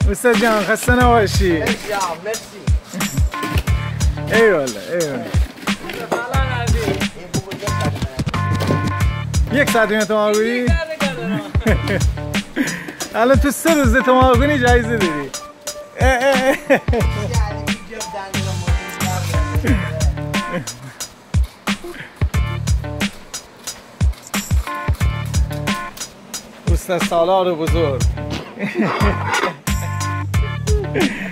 استاد جان خسته نباشی. مرسی مرسی. ایواله ایواله. یک ساعت میاد تماغونی؟ الان تو 3 روز تماغونی جایزه داری. استاد سالار بزرگ.